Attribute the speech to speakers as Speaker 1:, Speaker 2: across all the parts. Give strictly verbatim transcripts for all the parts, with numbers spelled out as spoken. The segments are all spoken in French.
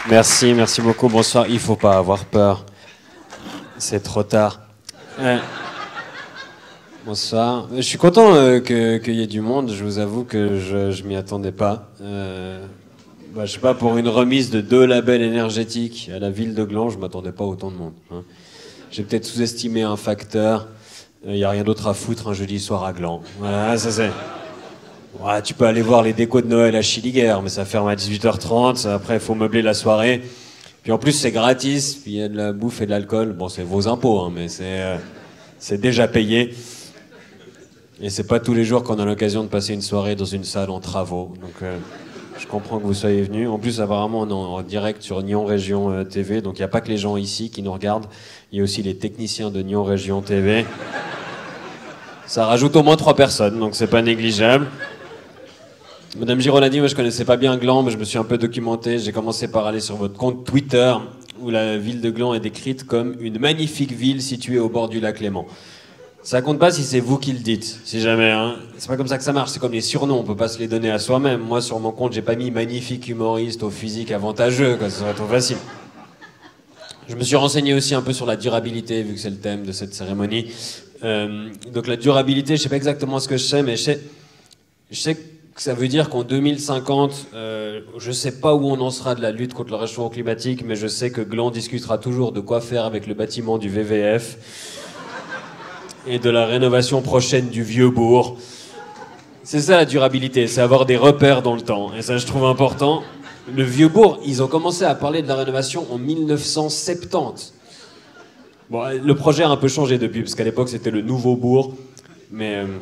Speaker 1: Merci, merci beaucoup. Bonsoir. Il faut pas avoir peur. C'est trop tard. Ouais. Bonsoir. Je suis content euh, que, qu'il y ait du monde. Je vous avoue que je, je m'y attendais pas. Euh, bah, je sais pas, pour une remise de deux labels énergétiques à la ville de Gland, je m'attendais pas à autant de monde. Hein. J'ai peut-être sous-estimé un facteur. Il euh, y a rien d'autre à foutre un jeudi soir à Gland. Voilà, ça c'est. Ouais, tu peux aller voir les décos de Noël à Chiliguer, mais ça ferme à dix-huit heures trente. Après, il faut meubler la soirée. Puis en plus, c'est gratis. Puis il y a de la bouffe et de l'alcool. Bon, c'est vos impôts, hein, mais c'est euh, c'est déjà payé. Et c'est pas tous les jours qu'on a l'occasion de passer une soirée dans une salle en travaux. Donc, euh, je comprends que vous soyez venus. En plus, apparemment, on est en direct sur Nyon Région euh, T V. Donc, il n'y a pas que les gens ici qui nous regardent. Il y a aussi les techniciens de Nyon Région T V. Ça rajoute au moins trois personnes, donc c'est pas négligeable. Madame Giraud l'a dit, moi je connaissais pas bien Gland, mais je me suis un peu documenté. J'ai commencé par aller sur votre compte Twitter, où la ville de Gland est décrite comme une magnifique ville située au bord du lac Léman. Ça compte pas si c'est vous qui le dites, si jamais, hein. C'est pas comme ça que ça marche, c'est comme les surnoms, on peut pas se les donner à soi-même. Moi sur mon compte, j'ai pas mis magnifique humoriste au physique avantageux, quoi, ça serait trop facile. Je me suis renseigné aussi un peu sur la durabilité, vu que c'est le thème de cette cérémonie. Euh, donc la durabilité, je sais pas exactement ce que je sais, mais je sais, je sais que ça veut dire qu'en deux mille cinquante, euh, je sais pas où on en sera de la lutte contre le réchauffement climatique, mais je sais que Gland discutera toujours de quoi faire avec le bâtiment du V V F et de la rénovation prochaine du vieux bourg. C'est ça la durabilité, c'est avoir des repères dans le temps, et ça je trouve important. Le vieux bourg, ils ont commencé à parler de la rénovation en mille neuf cent soixante-dix. Bon, le projet a un peu changé depuis, parce qu'à l'époque c'était le nouveau bourg, mais... Euh,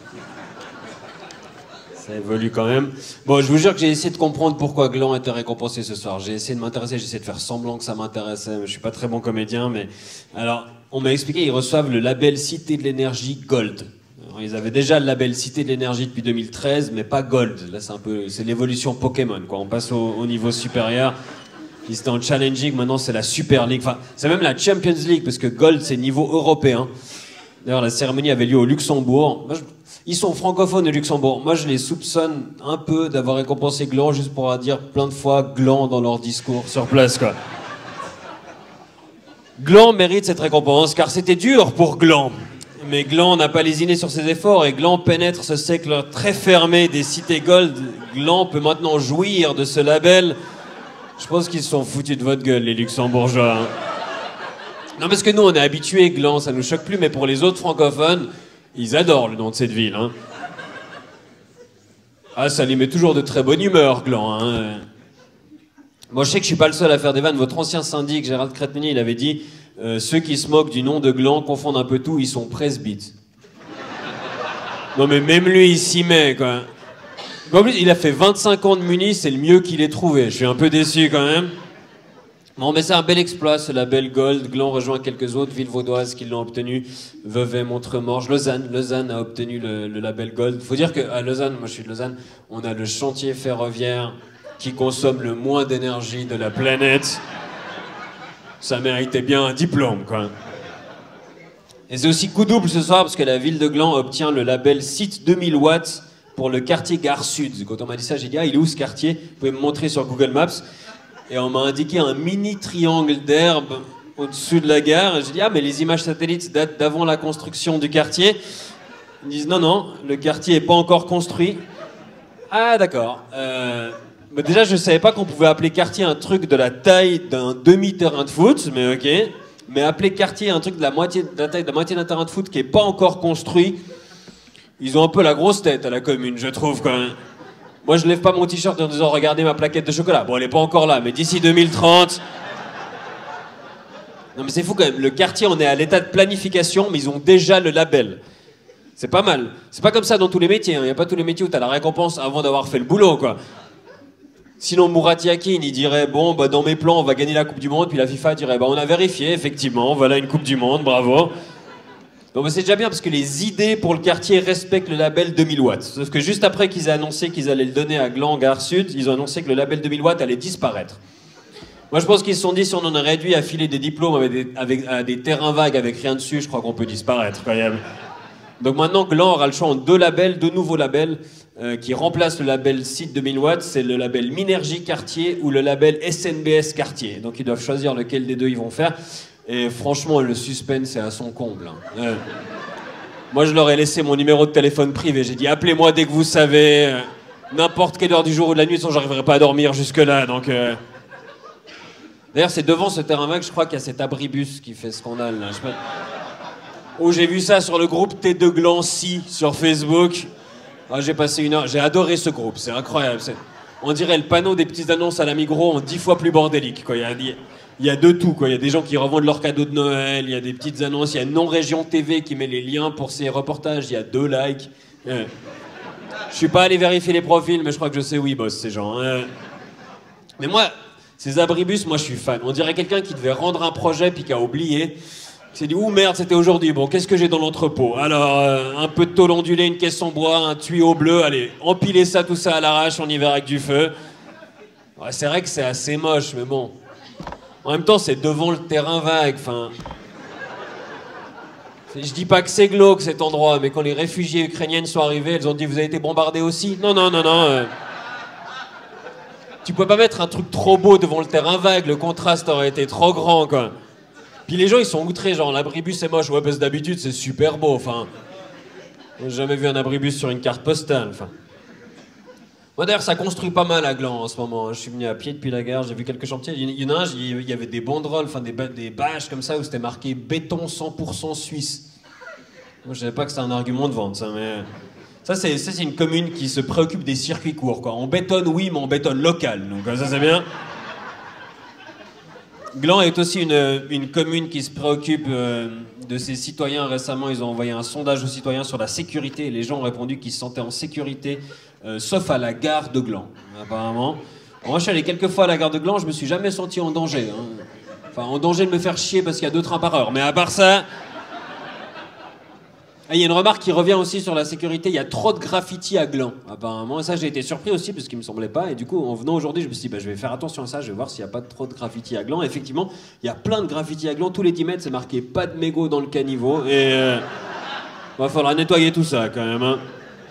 Speaker 1: ça évolue quand même. Bon, je vous jure que j'ai essayé de comprendre pourquoi Gland était récompensé ce soir. J'ai essayé de m'intéresser, j'ai essayé de faire semblant que ça m'intéressait. Je suis pas très bon comédien, mais... Alors, on m'a expliqué, ils reçoivent le label Cité de l'énergie Gold. Alors, ils avaient déjà le label Cité de l'énergie depuis deux mille treize, mais pas Gold. Là, c'est un peu... C'est l'évolution Pokémon, quoi. On passe au, au niveau supérieur. Ils étaient en Challenging, maintenant c'est la Super League. Enfin, c'est même la Champions League, parce que Gold, c'est niveau européen. D'ailleurs, la cérémonie avait lieu au Luxembourg. Moi, je... Ils sont francophones au Luxembourg. Moi, je les soupçonne un peu d'avoir récompensé Gland juste pour dire plein de fois Gland dans leur discours sur place, quoi. Gland mérite cette récompense, car c'était dur pour Gland. Mais Gland n'a pas lésiné sur ses efforts, et Gland pénètre ce cercle très fermé des cités Gold. Gland peut maintenant jouir de ce label. Je pense qu'ils se sont foutus de votre gueule, les Luxembourgeois. Hein. Non, parce que nous, on est habitués, Gland, ça nous choque plus, mais pour les autres francophones... Ils adorent le nom de cette ville, hein. Ah, ça les met toujours de très bonne humeur, Gland, hein. Moi, je sais que je suis pas le seul à faire des vannes. Votre ancien syndic, Gérald Crétenier, il avait dit euh, ceux qui se moquent du nom de Gland confondent un peu tout, ils sont presbytes. Non, mais même lui, il s'y met, quoi. En plus, il a fait vingt-cinq ans de muni, c'est le mieux qu'il ait trouvé. Je suis un peu déçu, quand même. Bon, mais c'est un bel exploit, ce label Gold. Gland rejoint quelques autres villes vaudoises qui l'ont obtenu. Vevey, Montremorge, Lausanne. Lausanne a obtenu le, le label Gold. Faut dire qu'à Lausanne, moi je suis de Lausanne, on a le chantier ferroviaire qui consomme le moins d'énergie de la planète. Ça méritait bien un diplôme, quoi. Et c'est aussi coup double ce soir, parce que la ville de Gland obtient le label Site deux mille watts pour le quartier Gare Sud. Quand on m'a dit ça, j'ai dit, ah, il est où ce quartier? Vous pouvez me montrer sur Google Maps. Et on m'a indiqué un mini triangle d'herbe au-dessus de la gare. J'ai dit, ah, mais les images satellites datent d'avant la construction du quartier. Ils disent, non, non, le quartier n'est pas encore construit. Ah, d'accord. Euh, mais déjà, je ne savais pas qu'on pouvait appeler quartier un truc de la taille d'un demi-terrain de foot, mais ok. Mais appeler quartier un truc de la, moitié, de la taille de la moitié d'un terrain de foot qui n'est pas encore construit, ils ont un peu la grosse tête à la commune, je trouve, quand même. Moi, je lève pas mon t-shirt en disant « Regardez ma plaquette de chocolat ». Bon, elle est pas encore là, mais d'ici deux mille trente... Non, mais c'est fou quand même. Le quartier, on est à l'état de planification, mais ils ont déjà le label. C'est pas mal. C'est pas comme ça dans tous les métiers. Il n'y a pas tous les métiers où t'as la récompense avant d'avoir fait le boulot, quoi. Sinon, Murat Yakin, il dirait « Bon, bah, dans mes plans, on va gagner la Coupe du Monde ». Puis la FIFA dirait bah, « On a vérifié, effectivement, voilà une Coupe du Monde, bravo ». Bon, bah, c'est déjà bien parce que les idées pour le quartier respectent le label deux mille watts. Sauf que juste après qu'ils aient annoncé qu'ils allaient le donner à Gland, Gare Sud, ils ont annoncé que le label deux mille watts allait disparaître. Moi, je pense qu'ils se sont dit si on en a réduit à filer des diplômes avec des, avec, à des terrains vagues avec rien dessus, je crois qu'on peut disparaître, quand même. Donc maintenant, Gland aura le choix en deux labels, deux nouveaux labels. euh, qui remplace le label site de mille watts, c'est le label Minergie Quartier ou le label S N B S Quartier. Donc ils doivent choisir lequel des deux ils vont faire. Et franchement, le suspense est à son comble. Hein. Euh, moi, je leur ai laissé mon numéro de téléphone privé. J'ai dit, appelez-moi dès que vous savez, euh, n'importe quelle heure du jour ou de la nuit, sinon j'arriverai pas à dormir jusque-là. Donc, euh... D'ailleurs, c'est devant ce terrain vague, je crois qu'il y a cet abribus qui fait scandale. Là. Je sais pas... Oh, j'ai vu ça sur le groupe T deux Glancy sur Facebook. Ah, j'ai passé une heure. J'ai adoré ce groupe, c'est incroyable. C'est... On dirait le panneau des petites annonces à la Migros en dix fois plus bordélique. Quoi. Il y a, il y a de tout. Quoi. Il y a des gens qui revendent leurs cadeaux de Noël, il y a des petites annonces, il y a Non-Région T V qui met les liens pour ses reportages, il y a deux likes. Euh... Je suis pas allé vérifier les profils, mais je crois que je sais où ils bossent, ces gens. Euh... Mais moi, ces abribus, moi je suis fan. On dirait quelqu'un qui devait rendre un projet puis qui a oublié. Il s'est dit, ouh merde, c'était aujourd'hui. Bon, qu'est-ce que j'ai dans l'entrepôt? Alors, euh, un peu de tôle ondulée, une caisse en bois, un tuyau bleu. Allez, empilez ça, tout ça à l'arrache en hiver avec du feu. Ouais, c'est vrai que c'est assez moche, mais bon. En même temps, c'est devant le terrain vague. Enfin, je dis pas que c'est glauque cet endroit, mais quand les réfugiés ukrainiennes sont arrivées, elles ont dit, vous avez été bombardés aussi? Non, non, non, non. Euh... Tu peux pas mettre un truc trop beau devant le terrain vague. Le contraste aurait été trop grand, quoi. Puis les gens, ils sont outrés, genre, l'abribus c'est moche. Ouais, parce que d'habitude, c'est super beau, enfin... J'ai jamais vu un abribus sur une carte postale, enfin... Moi, d'ailleurs, ça construit pas mal à Gland, en ce moment. Je suis venu à pied depuis la gare, j'ai vu quelques chantiers. Il y en a un, il y avait des banderoles, enfin, des, des bâches comme ça, où c'était marqué « béton cent pour cent suisse ». Moi, je savais pas que c'était un argument de vente, ça, mais... Ça, c'est, ça, c'est une commune qui se préoccupe des circuits courts, quoi. On bétonne, oui, mais on bétonne local, donc ça, c'est bien. Gland est aussi une, une commune qui se préoccupe euh, de ses citoyens. Récemment, ils ont envoyé un sondage aux citoyens sur la sécurité et les gens ont répondu qu'ils se sentaient en sécurité, euh, sauf à la gare de Gland, apparemment. Moi, je suis allé quelques fois à la gare de Gland, je me suis jamais senti en danger. Hein. Enfin, en danger de me faire chier parce qu'il y a deux trains par heure. Mais à part ça... Ah, il y a une remarque qui revient aussi sur la sécurité, il y a trop de graffitis à Gland, apparemment. Et ça, j'ai été surpris aussi, parce qu'il me semblait pas. Et du coup, en venant aujourd'hui, je me suis dit, bah, je vais faire attention à ça, je vais voir s'il n'y a pas trop de graffitis à Gland. Et effectivement, il y a plein de graffitis à Gland, tous les dix mètres, c'est marqué pas de mégots dans le caniveau. Et euh, va falloir nettoyer tout ça, quand même. Hein.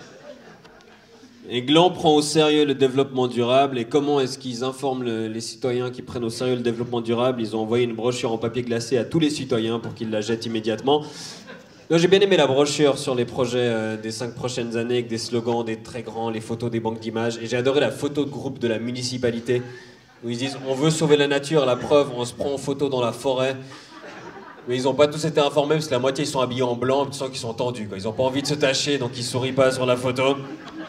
Speaker 1: Et Gland prend au sérieux le développement durable. Et comment est-ce qu'ils informent le, les citoyens qui prennent au sérieux le développement durable? Ils ont envoyé une brochure en papier glacé à tous les citoyens pour qu'ils la jettent immédiatement. J'ai bien aimé la brochure sur les projets euh, des cinq prochaines années avec des slogans, des très grands, les photos des banques d'images. Et j'ai adoré la photo de groupe de la municipalité où ils disent on veut sauver la nature, la preuve, on se prend en photo dans la forêt. Mais ils n'ont pas tous été informés parce que la moitié ils sont habillés en blanc, tu sens qu'ils sont tendus. Quoi. Ils n'ont pas envie de se tâcher donc ils sourient pas sur la photo.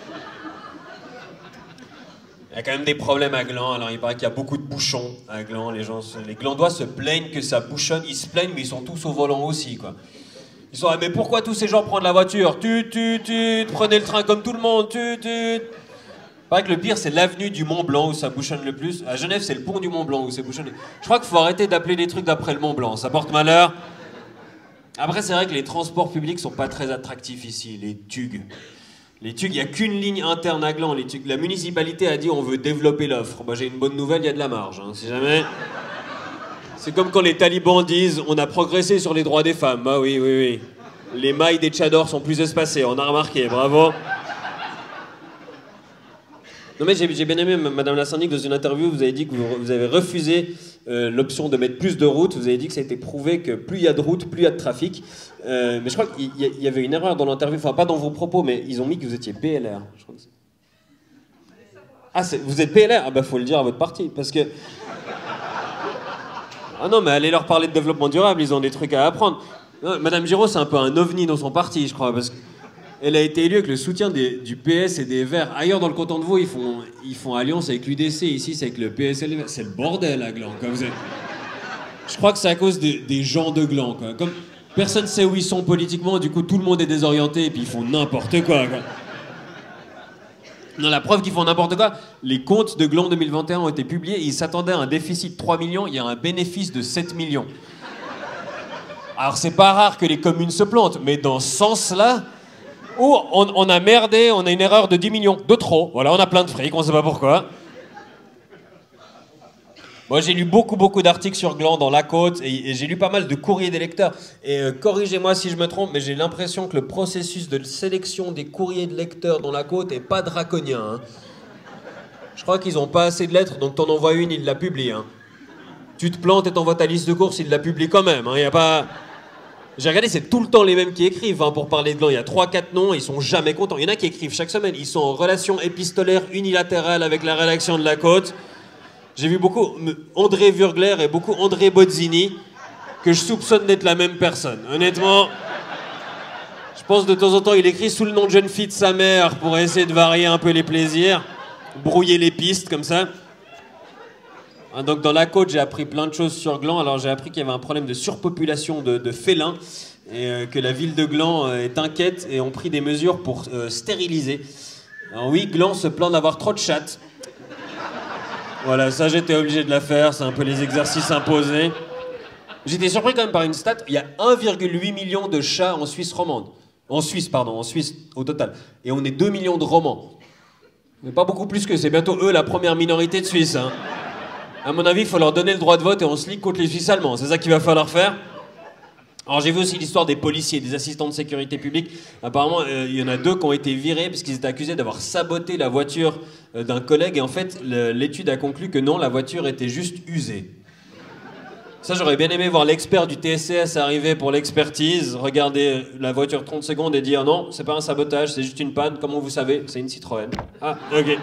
Speaker 1: Il y a quand même des problèmes à Gland. Alors il paraît qu'il y a beaucoup de bouchons à Gland. Les, gens se... les Glandois se plaignent que ça bouchonne. Ils se plaignent mais ils sont tous au volant aussi, quoi. Ils sont là, mais pourquoi tous ces gens prennent la voiture? Tu, tu, tu, prenez le train comme tout le monde, tu, tu. Pas que le pire, c'est l'avenue du Mont Blanc où ça bouchonne le plus. À Genève, c'est le pont du Mont Blanc où c'est bouchonné. Je crois qu'il faut arrêter d'appeler les trucs d'après le Mont Blanc, ça porte malheur. Après, c'est vrai que les transports publics sont pas très attractifs ici, les tugs. Les tugs, il n'y a qu'une ligne interne à Gland. Les tugs. La municipalité a dit on veut développer l'offre. Bah, j'ai une bonne nouvelle, il y a de la marge, hein, si jamais. C'est comme quand les talibans disent on a progressé sur les droits des femmes. Bah oui, oui, oui. Les mailles des tchadors sont plus espacées, on a remarqué, bravo. Non mais j'ai bien aimé, Madame la syndic, dans une interview, vous avez dit que vous, vous avez refusé euh, l'option de mettre plus de routes. Vous avez dit que ça a été prouvé que plus il y a de routes, plus il y a de trafic. Euh, mais je crois qu'il y, y avait une erreur dans l'interview, enfin pas dans vos propos, mais ils ont mis que vous étiez P L R. Je crois que ah, vous êtes P L R? Ah bah faut le dire à votre parti, parce que... Ah non, mais allez leur parler de développement durable, ils ont des trucs à apprendre. Non, Madame Giraud, c'est un peu un ovni dans son parti, je crois, parce qu'elle a été élue avec le soutien des, du P S et des Verts. Ailleurs, dans le canton de Vaud, ils font, ils font alliance avec l'U D C. Ici, c'est avec le P S et les Verts. C'est le bordel, à Gland. Quoi. Vous êtes... Je crois que c'est à cause des, des gens de Gland. Quoi. Comme personne ne sait où ils sont politiquement, du coup, tout le monde est désorienté et puis ils font n'importe quoi, quoi. Non, la preuve qu'ils font n'importe quoi, les comptes de Gland deux mille vingt et un ont été publiés et ils s'attendaient à un déficit de trois millions, il y a un bénéfice de sept millions. Alors c'est pas rare que les communes se plantent, mais dans ce sens-là, oh, on, on a merdé, on a une erreur de dix millions, de trop. Voilà, on a plein de fric, on sait pas pourquoi. Moi, j'ai lu beaucoup, beaucoup d'articles sur Gland dans La Côte et, et j'ai lu pas mal de courriers des lecteurs. Et euh, corrigez-moi si je me trompe, mais j'ai l'impression que le processus de sélection des courriers de lecteurs dans La Côte est pas draconien. Hein. Je crois qu'ils ont pas assez de lettres, donc t'en envoies une, ils la publient. Hein. Tu te plantes et t'envoies ta liste de courses, ils la publient quand même. Hein. Y a pas... J'ai regardé, c'est tout le temps les mêmes qui écrivent hein, pour parler de Gland. Il y a trois quatre noms, ils sont jamais contents. Il y en a qui écrivent chaque semaine. Ils sont en relation épistolaire unilatérale avec la rédaction de La Côte. J'ai vu beaucoup André Vurgler et beaucoup André Bozzini, que je soupçonne d'être la même personne. Honnêtement, je pense de temps en temps, il écrit sous le nom de jeune fille de sa mère pour essayer de varier un peu les plaisirs, brouiller les pistes comme ça. Donc dans La Côte, j'ai appris plein de choses sur Gland. Alors j'ai appris qu'il y avait un problème de surpopulation de, de félins et euh, que la ville de Gland euh, est inquiète et ont pris des mesures pour euh, stériliser. Alors oui, Gland se plaint d'avoir trop de chattes. Voilà, ça j'étais obligé de la faire, c'est un peu les exercices imposés. J'étais surpris quand même par une stat, il y a un virgule huit million de chats en Suisse romande. En Suisse, pardon, en Suisse au total. Et on est deux millions de romans. Mais pas beaucoup plus que c'est bientôt eux la première minorité de Suisse. Hein. À mon avis, il faut leur donner le droit de vote et on se ligue contre les Suisses allemands. C'est ça qu'il va falloir faire. Alors j'ai vu aussi l'histoire des policiers, des assistants de sécurité publique. Apparemment, euh, il y en a deux qui ont été virés parce qu'ils étaient accusés d'avoir saboté la voiture euh, d'un collègue. Et en fait, l'étude a conclu que non, la voiture était juste usée. Ça, j'aurais bien aimé voir l'expert du T S C S arriver pour l'expertise, regarder la voiture trente secondes et dire non, c'est pas un sabotage, c'est juste une panne. Comment vous savez? C'est une Citroën. Ah, ok.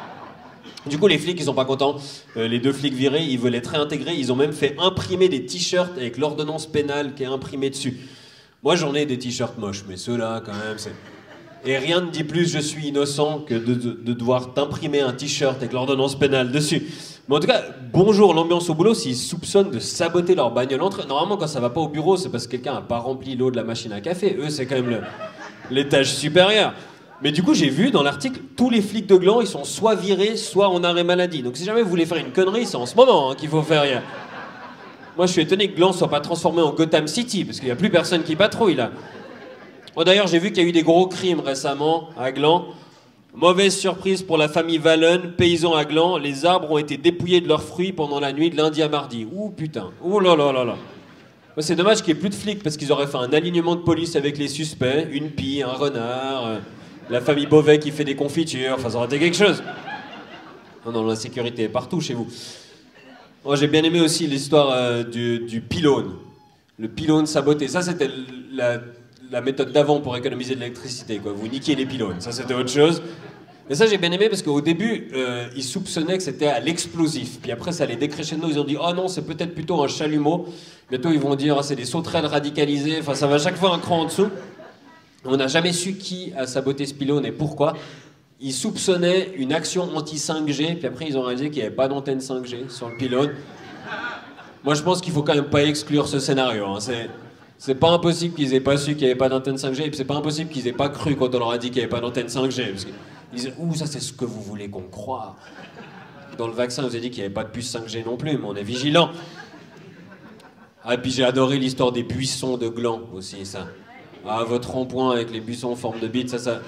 Speaker 1: Du coup, les flics, ils sont pas contents. Euh, les deux flics virés, ils veulent être réintégrés. Ils ont même fait imprimer des t-shirts avec l'ordonnance pénale qui est imprimée dessus. Moi, j'en ai des t-shirts moches, mais ceux-là, quand même, c'est... Et rien ne dit plus je suis innocent que de, de, de devoir t'imprimer un t-shirt avec l'ordonnance pénale dessus. Mais en tout cas, bonjour l'ambiance au boulot s'ils soupçonnent de saboter leur bagnole entre eux. Normalement, quand ça va pas au bureau, c'est parce que quelqu'un a pas rempli l'eau de la machine à café. Eux, c'est quand même le, l'étage supérieur. Mais du coup, j'ai vu dans l'article, tous les flics de Gland, ils sont soit virés, soit en arrêt maladie. Donc si jamais vous voulez faire une connerie, c'est en ce moment hein, qu'il faut faire rien. Moi, je suis étonné que Gland soit pas transformé en Gotham City, parce qu'il n'y a plus personne qui patrouille là. Oh, d'ailleurs, j'ai vu qu'il y a eu des gros crimes récemment à Gland. Mauvaise surprise pour la famille Vallon, paysans à Gland. Les arbres ont été dépouillés de leurs fruits pendant la nuit de lundi à mardi. Ouh putain, ouh là là là là. C'est dommage qu'il n'y ait plus de flics, parce qu'ils auraient fait un alignement de police avec les suspects. Une pie, un renard... Euh... La famille Beauvais qui fait des confitures, enfin ça aurait été quelque chose. Non, non, la sécurité est partout chez vous. Moi j'ai bien aimé aussi l'histoire euh, du, du pylône. Le pylône saboté. Ça c'était la, la méthode d'avant pour économiser de l'électricité, quoi. Vous niquiez les pylônes, ça c'était autre chose. Mais ça j'ai bien aimé parce qu'au début, euh, ils soupçonnaient que c'était à l'explosif. Puis après ça allait décrescendo, ils ont dit « Oh non, c'est peut-être plutôt un chalumeau ». Bientôt ils vont dire oh, « C'est des sauterelles radicalisées ». Enfin ça va à chaque fois un cran en dessous. On n'a jamais su qui a saboté ce pylône et pourquoi. Ils soupçonnaient une action anti cinq G, puis après ils ont réalisé qu'il n'y avait pas d'antenne cinq G sur le pylône. Moi je pense qu'il faut quand même pas exclure ce scénario. Hein. C'est, c'est pas impossible qu'ils aient pas su qu'il n'y avait pas d'antenne cinq G, et puis c'est pas impossible qu'ils aient pas cru quand on leur a dit qu'il n'y avait pas d'antenne cinq G. Parce qu'ils disaient, ouh, ça c'est ce que vous voulez qu'on croie. Dans le vaccin, on vous a dit qu'il n'y avait pas de puce cinq G non plus, mais on est vigilant. Ah, et puis j'ai adoré l'histoire des buissons de Gland aussi, ça. Ah, votre rond-point avec les buissons en forme de bite, ça, ça...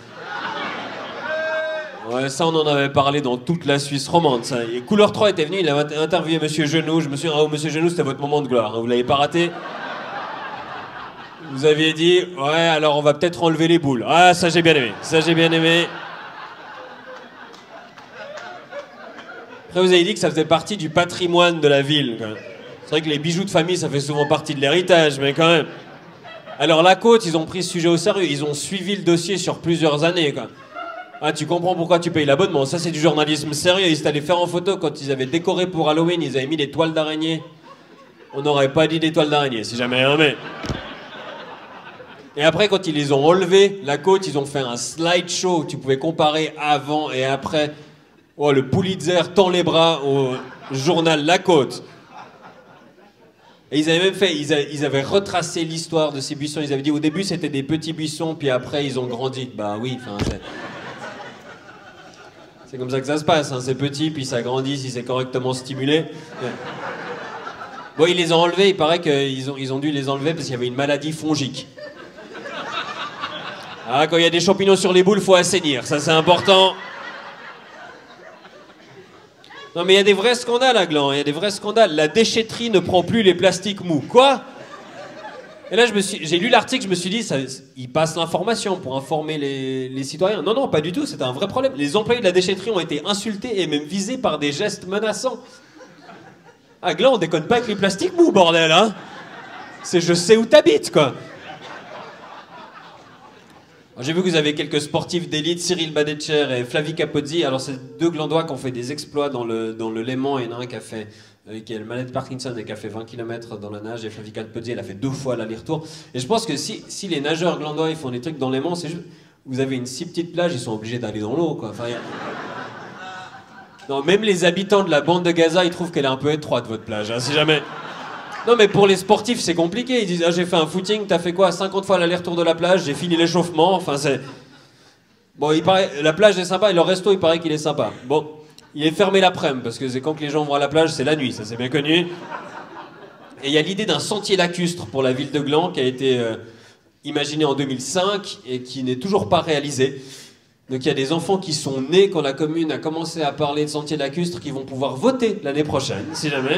Speaker 1: Ouais, ça, on en avait parlé dans toute la Suisse romande, ça. Et Couleur trois était venu, il a interviewé Monsieur Genoux. Je me suis dit, ah, oh, Monsieur Genoux, c'était votre moment de gloire, hein. Vous l'avez pas raté. Vous aviez dit, ouais, alors on va peut-être enlever les boules. Ah, ça, j'ai bien aimé. Ça, j'ai bien aimé. Après, vous avez dit que ça faisait partie du patrimoine de la ville, quand même. C'est vrai que les bijoux de famille, ça fait souvent partie de l'héritage, mais quand même... Alors La Côte, ils ont pris ce sujet au sérieux, ils ont suivi le dossier sur plusieurs années, quoi. Ah, tu comprends pourquoi tu payes l'abonnement, ça c'est du journalisme sérieux. Ils étaient allés faire en photo quand ils avaient décoré pour Halloween, ils avaient mis des toiles d'araignée. On n'aurait pas dit des toiles d'araignée, si jamais, hein, mais... Et après, quand ils les ont enlevés, La Côte, ils ont fait un slideshow, tu pouvais comparer avant et après. Oh, le Pulitzer tend les bras au journal La Côte. Et ils avaient même fait, ils, a, ils avaient retracé l'histoire de ces buissons. Ils avaient dit au début c'était des petits buissons, puis après ils ont grandi. Bah oui, enfin c'est... c'est comme ça que ça se passe, hein. C'est petit, puis ça grandit si c'est correctement stimulé. Bon, ils les ont enlevés, il paraît qu'ils ont, ils ont dû les enlever parce qu'il y avait une maladie fongique. Ah, quand il y a des champignons sur les boules, faut assainir, ça c'est important. Non mais il y a des vrais scandales à Gland, il y a des vrais scandales. La déchetterie ne prend plus les plastiques mous. Quoi? Et là, je me suis, j'ai lu l'article, je me suis dit, ça, il passe l'information pour informer les, les citoyens. Non, non, pas du tout, c'était un vrai problème. Les employés de la déchetterie ont été insultés et même visés par des gestes menaçants. À Gland, on déconne pas avec les plastiques mous, bordel, hein? C'est je sais où t'habites, quoi. J'ai vu que vous avez quelques sportifs d'élite, Cyril Badetcher et Flavie Capozzi. Alors, c'est deux Glandois qui ont fait des exploits dans le, dans le Léman. Il y en a un qui a fait, euh, qui a le maladie de Parkinson et qui a fait vingt kilomètres dans la nage. Et Flavie Capozzi, elle a fait deux fois l'aller-retour. Et je pense que si, si les nageurs glandois ils font des trucs dans le Léman, c'est juste. Vous avez une si petite plage, ils sont obligés d'aller dans l'eau, quoi. Enfin, y a... Non, même les habitants de la bande de Gaza, ils trouvent qu'elle est un peu étroite, votre plage, hein, si jamais. Non, mais pour les sportifs, c'est compliqué. Ils disent, ah, j'ai fait un footing, t'as fait quoi? cinquante fois l'aller-retour de la plage, j'ai fini l'échauffement. Enfin, c'est. Bon, il paraît, la plage est sympa et le resto, il paraît qu'il est sympa. Bon, il est fermé l'après-midi parce que c'est quand que les gens vont à la plage, c'est la nuit, ça c'est bien connu. Et il y a l'idée d'un sentier lacustre pour la ville de Gland qui a été euh, imaginé en deux mille cinq et qui n'est toujours pas réalisé. Donc il y a des enfants qui sont nés quand la commune a commencé à parler de sentier lacustre qui vont pouvoir voter l'année prochaine, si jamais.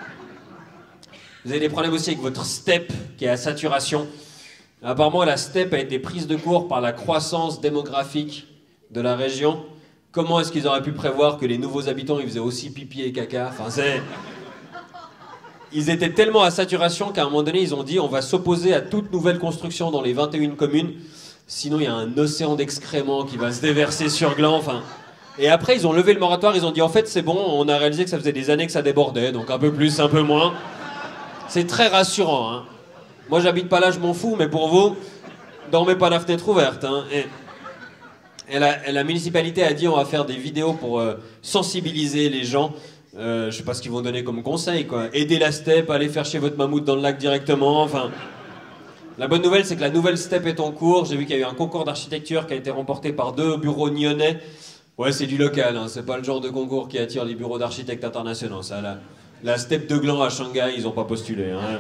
Speaker 1: Vous avez des problèmes aussi avec votre STEP qui est à saturation. Apparemment, la STEP a été prise de court par la croissance démographique de la région. Comment est-ce qu'ils auraient pu prévoir que les nouveaux habitants ils faisaient aussi pipi et caca? Enfin, c'est... Ils étaient tellement à saturation qu'à un moment donné, ils ont dit on va s'opposer à toute nouvelle construction dans les vingt et une communes. Sinon, il y a un océan d'excréments qui va se déverser sur Gland. Enfin... Et après, ils ont levé le moratoire. Ils ont dit en fait, c'est bon, on a réalisé que ça faisait des années que ça débordait. Donc un peu plus, un peu moins. C'est très rassurant, hein. Moi, j'habite pas là, je m'en fous, mais pour vous, dormez pas la fenêtre ouverte, hein. Et, et, la, et la municipalité a dit on va faire des vidéos pour euh, sensibiliser les gens. Euh, je sais pas ce qu'ils vont donner comme conseil, quoi. Aider la STEP, aller faire chez votre mammouth dans le lac directement, enfin... La bonne nouvelle, c'est que la nouvelle STEP est en cours. J'ai vu qu'il y a eu un concours d'architecture qui a été remporté par deux bureaux nyonnais. Ouais, c'est du local, hein. C'est pas le genre de concours qui attire les bureaux d'architectes internationaux, ça, là. La STEP de Gland à Shanghai, ils ont pas postulé, hein.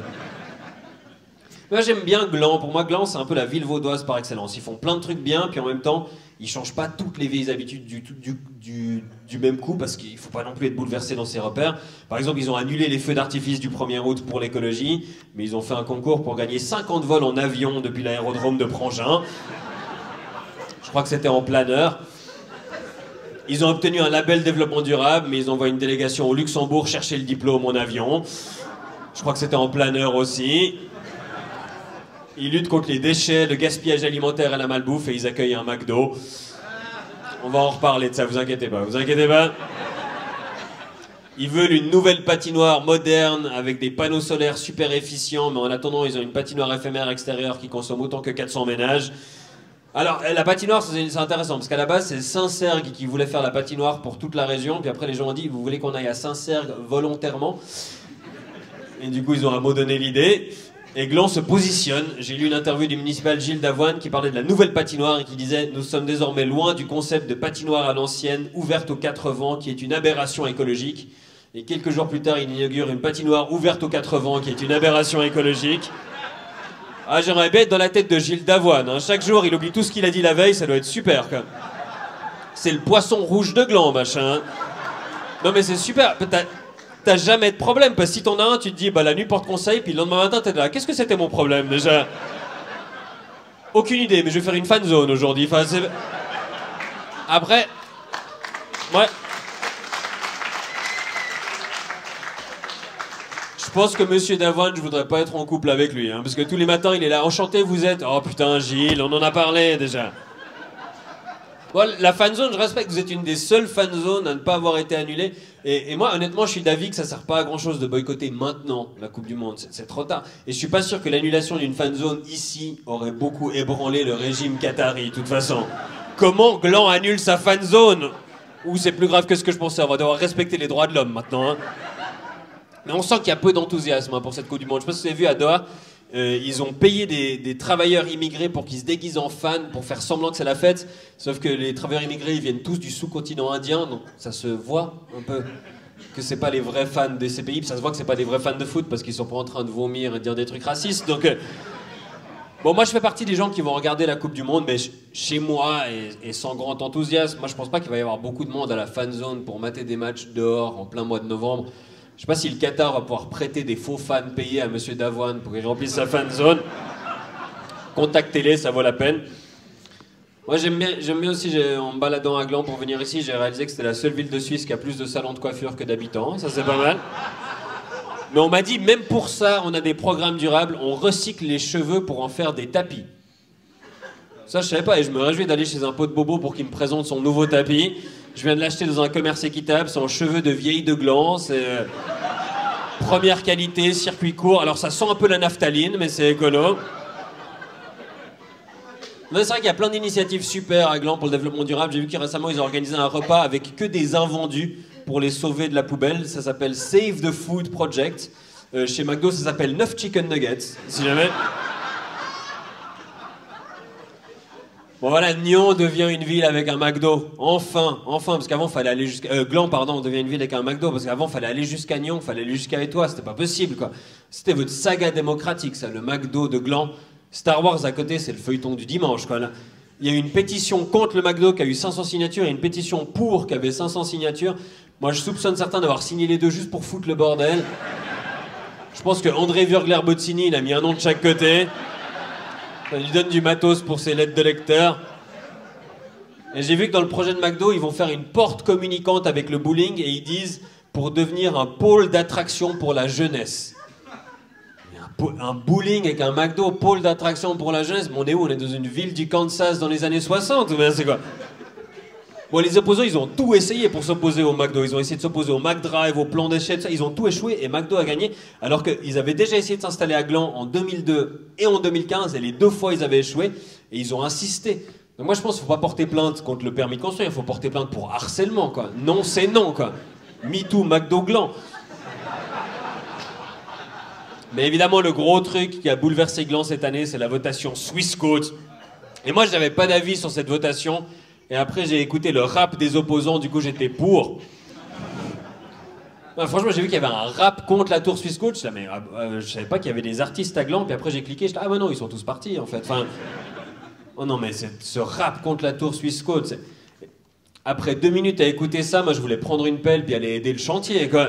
Speaker 1: Moi, j'aime bien Gland. Pour moi, Gland, c'est un peu la ville vaudoise par excellence. Ils font plein de trucs bien, puis en même temps, ils changent pas toutes les vieilles habitudes du, du, du, du même coup, parce qu'il faut pas non plus être bouleversé dans ses repères. Par exemple, ils ont annulé les feux d'artifice du premier août pour l'écologie, mais ils ont fait un concours pour gagner cinquante vols en avion depuis l'aérodrome de Prangin. Je crois que c'était en planeur. Ils ont obtenu un label développement durable, mais ils envoient une délégation au Luxembourg chercher le diplôme en avion. Je crois que c'était en planeur aussi. Ils luttent contre les déchets, le gaspillage alimentaire et la malbouffe, et ils accueillent un McDo. On va en reparler de ça, vous inquiétez pas, vous inquiétez pas. Ils veulent une nouvelle patinoire moderne avec des panneaux solaires super efficients, mais en attendant, ils ont une patinoire éphémère extérieure qui consomme autant que quatre cents ménages. Alors, la patinoire, c'est intéressant, parce qu'à la base, c'est Saint-Sergue qui voulait faire la patinoire pour toute la région, puis après, les gens ont dit, vous voulez qu'on aille à Saint-Sergue volontairement? Et du coup, ils ont un mot donné l'idée. Et Gland se positionne. J'ai lu une interview du municipal Gilles Davoine qui parlait de la nouvelle patinoire et qui disait « Nous sommes désormais loin du concept de patinoire à l'ancienne, ouverte aux quatre vents, qui est une aberration écologique. » Et quelques jours plus tard, il inaugure une patinoire ouverte aux quatre vents, qui est une aberration écologique. Ah, j'aimerais bien être dans la tête de Gilles Davoine, hein. Chaque jour, il oublie tout ce qu'il a dit la veille, ça doit être super, quoi. C'est le poisson rouge de Gland, machin. Non, mais c'est super. T'as jamais de problème, parce que si t'en as un, tu te dis, bah la nuit porte conseil, puis le lendemain matin, t'es là. Qu'est-ce que c'était mon problème, déjà? Aucune idée, mais je vais faire une fan zone aujourd'hui. Enfin, c'est... Après... Ouais. Je pense que Monsieur Davoine, je voudrais pas être en couple avec lui, hein, parce que tous les matins, il est là, enchanté, vous êtes... Oh putain, Gilles, on en a parlé, déjà. Bon, la fan zone, je respecte, vous êtes une des seules fan zones à ne pas avoir été annulée. Et, et moi, honnêtement, je suis d'avis que ça sert pas à grand chose de boycotter maintenant la Coupe du Monde. C'est trop tard. Et je suis pas sûr que l'annulation d'une fan zone ici aurait beaucoup ébranlé le régime qatari, de toute façon. Comment Gland annule sa fan zone? Ou c'est plus grave que ce que je pensais, on va devoir respecter les droits de l'homme maintenant, hein. Mais on sent qu'il y a peu d'enthousiasme, hein, pour cette Coupe du Monde. Je sais pas si vous avez vu à Doha, euh, ils ont payé des, des travailleurs immigrés pour qu'ils se déguisent en fans, pour faire semblant que c'est la fête. Sauf que les travailleurs immigrés, ils viennent tous du sous-continent indien, donc ça se voit un peu que c'est pas les vrais fans de ces pays. Puis ça se voit que c'est pas des vrais fans de foot parce qu'ils sont pas en train de vomir et de dire des trucs racistes. Donc, euh... Bon, moi, je fais partie des gens qui vont regarder la Coupe du Monde, mais chez moi, et, et sans grand enthousiasme. Moi, je pense pas qu'il va y avoir beaucoup de monde à la fan zone pour mater des matchs dehors en plein mois de novembre. Je sais pas si le Qatar va pouvoir prêter des faux fans payés à Monsieur Davoine pour qu'il remplisse sa fan zone. Contactez-les, ça vaut la peine. Moi, j'aime bien, j'aime bien aussi, en me baladant à Gland pour venir ici, j'ai réalisé que c'était la seule ville de Suisse qui a plus de salons de coiffure que d'habitants. Ça, c'est pas mal. Mais on m'a dit, même pour ça, on a des programmes durables, on recycle les cheveux pour en faire des tapis. Ça, je savais pas, et je me réjouis d'aller chez un pot de bobo pour qu'il me présente son nouveau tapis. Je viens de l'acheter dans un commerce équitable, c'est en cheveux de vieille de Gland, c'est... Euh, première qualité, circuit court, alors ça sent un peu la naphtaline, mais c'est écolo. C'est vrai qu'il y a plein d'initiatives super à Gland pour le développement durable. J'ai vu que récemment, ils ont organisé un repas avec que des invendus pour les sauver de la poubelle. Ça s'appelle Save the Food Project. Euh, chez McDo, ça s'appelle neuf Chicken Nuggets, si jamais. Bon voilà, Nyon devient une ville avec un McDo. Enfin, enfin, parce qu'avant, fallait aller jusqu'à... Euh, Gland, pardon, devient une ville avec un McDo, parce qu'avant, fallait aller jusqu'à Nyon, fallait aller jusqu'à Étoile, c'était pas possible, quoi. C'était votre saga démocratique, ça, le McDo de Gland. Star Wars à côté, c'est le feuilleton du dimanche, quoi, là. Il y a eu une pétition contre le McDo qui a eu cinq cents signatures, et une pétition pour qui avait cinq cents signatures. Moi, je soupçonne certains d'avoir signé les deux juste pour foutre le bordel. Je pense que André Vurgler-Bozzini, il a mis un nom de chaque côté. Ça lui donne du matos pour ses lettres de lecteur. Et j'ai vu que dans le projet de McDo, ils vont faire une porte communicante avec le bowling et ils disent pour devenir un pôle d'attraction pour la jeunesse. Un, un bowling avec un McDo, pôle d'attraction pour la jeunesse. Mais on est où? On est dans une ville du Kansas dans les années soixante? C'est quoi? Bon, les opposants, ils ont tout essayé pour s'opposer au McDo. Ils ont essayé de s'opposer au McDrive, au plan d'échelle, tout ça. Ils ont tout échoué et McDo a gagné. Alors qu'ils avaient déjà essayé de s'installer à Gland en deux mille deux et en deux mille quinze. Et les deux fois, ils avaient échoué. Et ils ont insisté. Donc moi, je pense qu'il ne faut pas porter plainte contre le permis de construire. Il faut porter plainte pour harcèlement, quoi. Non, c'est non, quoi. MeToo, McDo, Gland. Mais évidemment, le gros truc qui a bouleversé Gland cette année, c'est la votation Swissquote. Et moi, je n'avais pas d'avis sur cette votation. Et après, j'ai écouté le rap des opposants, du coup, j'étais pour. Ouais, franchement, j'ai vu qu'il y avait un rap contre la tour Swissquote. Je, mais, euh, je savais pas qu'il y avait des artistes à Gland. Puis après, j'ai cliqué. Je dis, ah, bah non, ils sont tous partis, en fait. Enfin, oh non, mais ce rap contre la tour Swissquote. Après deux minutes à écouter ça, moi, je voulais prendre une pelle puis aller aider le chantier, quoi.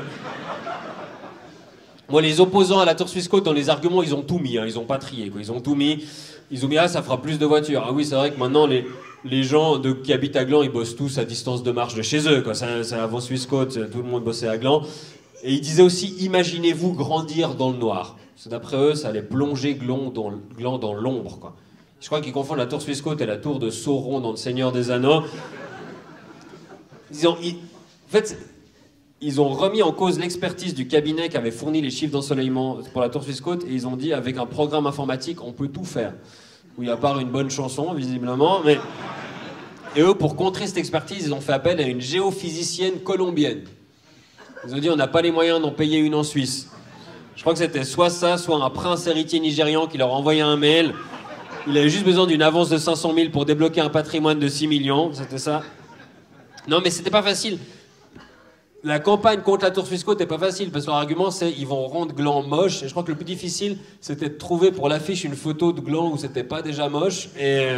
Speaker 1: Moi, les opposants à la tour Swissquote, dans les arguments, ils ont tout mis. Hein, ils ont pas trié, quoi. Ils ont tout mis. Ils ont mis, ah, ça fera plus de voitures. Ah oui, c'est vrai que maintenant, les. Les gens de, qui habitent à Gland, ils bossent tous à distance de marche de chez eux, quoi. Ça, ça, avant Swissquote, tout le monde bossait à Gland. Et ils disaient aussi, imaginez-vous grandir dans le noir. D'après eux, ça allait plonger Gland dans, Gland dans l'ombre, quoi. Je crois qu'ils confondent la tour Swissquote et la tour de Sauron dans Le Seigneur des Anneaux. Ils ont, ils, en fait, ils ont remis en cause l'expertise du cabinet qui avait fourni les chiffres d'ensoleillement pour la tour Swissquote et ils ont dit, avec un programme informatique, on peut tout faire. Oui, à part une bonne chanson, visiblement, mais... Et eux, pour contrer cette expertise, ils ont fait appel à une géophysicienne colombienne. Ils ont dit, on n'a pas les moyens d'en payer une en Suisse. Je crois que c'était soit ça, soit un prince héritier nigérian qui leur envoyait un mail. Il avait juste besoin d'une avance de cinq cent mille pour débloquer un patrimoine de six millions, c'était ça. Non, mais c'était pas facile. La campagne contre la tour Swissquote n'est pas facile, parce que leur argument, c'est ils vont rendre Gland moche. Et je crois que le plus difficile, c'était de trouver pour l'affiche une photo de Gland où c'était pas déjà moche. Et...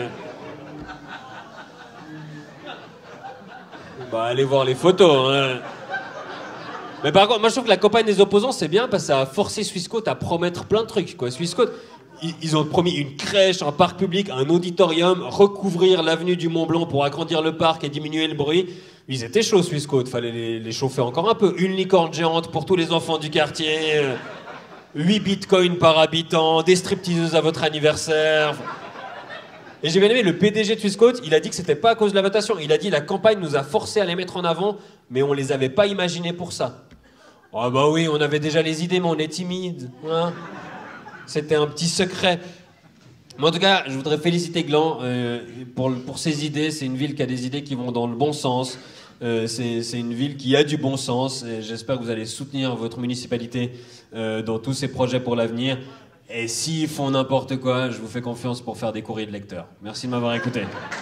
Speaker 1: bah, allez voir les photos. Hein. Mais par contre, moi, je trouve que la campagne des opposants, c'est bien, parce que ça a forcé Swissquote à promettre plein de trucs, quoi. Swissquote, ils ont promis une crèche, un parc public, un auditorium, recouvrir l'avenue du Mont-Blanc pour agrandir le parc et diminuer le bruit. Ils étaient chauds, Swissquote, fallait les, les chauffer encore un peu. Une licorne géante pour tous les enfants du quartier, huit bitcoins par habitant, des stripteaseuses à votre anniversaire. Et j'ai bien aimé, le P D G de Swissquote, il a dit que c'était pas à cause de la votation. Il a dit la campagne nous a forcé à les mettre en avant, mais on les avait pas imaginés pour ça. Ah bah oui, on avait déjà les idées, mais on est timide. Hein. C'était un petit secret. Mais en tout cas, je voudrais féliciter Gland euh, pour, pour ses idées. C'est une ville qui a des idées qui vont dans le bon sens. Euh, c'est une ville qui a du bon sens. Et j'espère que vous allez soutenir votre municipalité euh, dans tous ses projets pour l'avenir. Et s'ils font n'importe quoi, je vous fais confiance pour faire des courriers de lecteurs. Merci de m'avoir écouté.